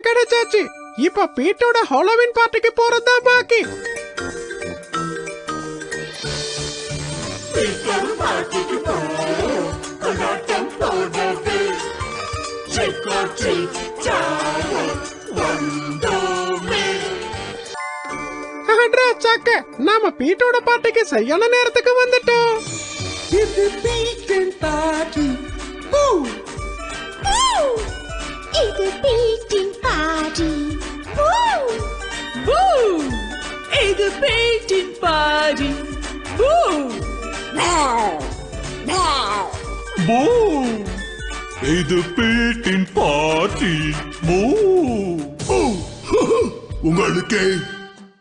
கிடைச்சாச்சு. இப்ப பீட்டோட ஹாலோவின் பார்ட்டிக்கு போறதுதான் பாக்கி. சக்க நாம பீட்டோட பார்ட்டிக்கு சரியான நேரத்துக்கு வந்துட்டோம். இது பீட்டின் பார்ட்டி. பூ பூ. இது பீட்டின் பார்ட்டி. பூ பூ. இது பீட்டின் பார்ட்டி. பூ பூ. இது பீட்டின் பார்ட்டி. பூ பூ. உங்களுக்கு